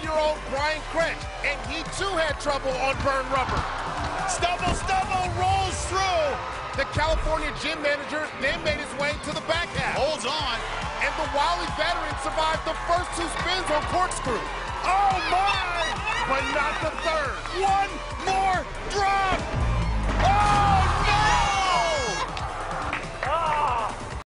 21-year-old Brian Kretsch, and he too had trouble on burned rubber. Stubble rolls through. The California gym manager then made his way to the back half. Holds on. And the wily veteran survived the first 2 spins on corkscrew. Oh my! But not the third. 1